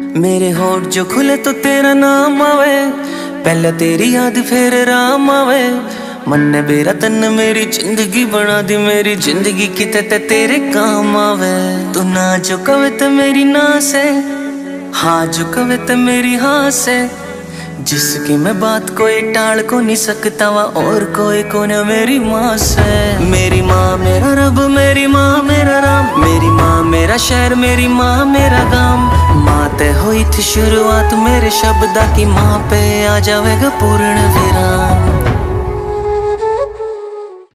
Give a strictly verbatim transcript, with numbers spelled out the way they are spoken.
मेरे होठ जो खुले तो तेरा नाम आवे, पहले तेरी याद फिर राम आवे। मन ने मेरा तन मेरी जिंदगी बना दी, मेरी जिंदगी किते ते तेरे काम आवे। तू ना जो कवे ते मेरी ना से, हाँ जो कवे ते मेरी हाँ से। जिसकी मैं बात कोई टाल को नहीं सकता वा, और कोई को न मेरी माँ से। मेरी माँ मेरा रब, मेरी माँ मेरा राम, मेरी माँ मेरा शहर, मेरी माँ मेरा गाम। माँ ते हुई थी शुरुआत मेरे शब्दा की, माँ पे आ जाएगा पूर्ण विराम।